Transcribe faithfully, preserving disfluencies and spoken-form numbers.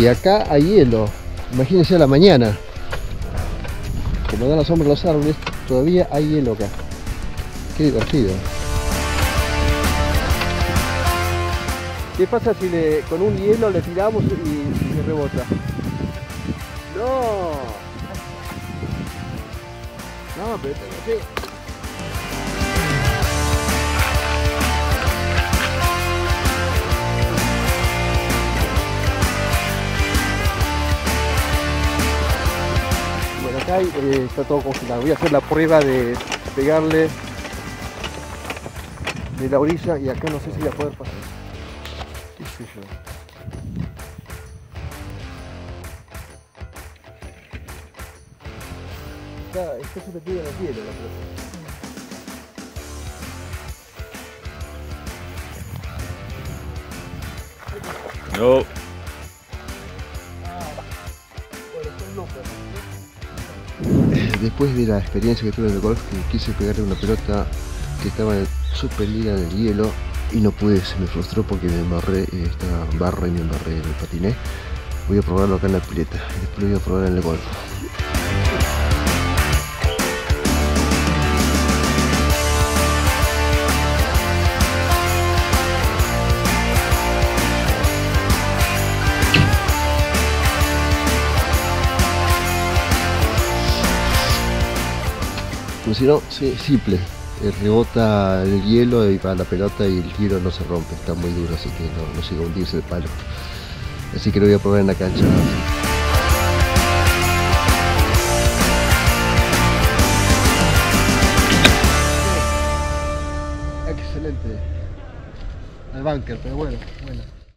acá hay hielo. Imagínense a la mañana. Como dan la sombra de los árboles, todavía hay hielo acá. Qué divertido. ¿Qué pasa si le, con un hielo le tiramos y, y rebota? No. No, pero no sé. Bueno, acá hay, eh, está todo congelado. Voy a hacer la prueba de pegarle de la orilla y acá no sé si voy a poder pasar. ¿Qué sé yo? Acá, esto se le pega la piel a la pelota. No. Después de la experiencia que tuve en el golf, que quise pegarle una pelota que estaba suspendida en el hielo y no pude, se me frustró porque me embarré esta barra y me embarré en el patiné. Voy a probarlo acá en la pileta y después lo voy a probar en el golf. Funcionó, sí, simple. Eh, rebota el hielo y va a la pelota y el hielo no se rompe, está muy duro, así que no, no llega a hundirse el palo. Así que lo voy a probar en la cancha. Excelente. Al bunker, pero bueno, bueno.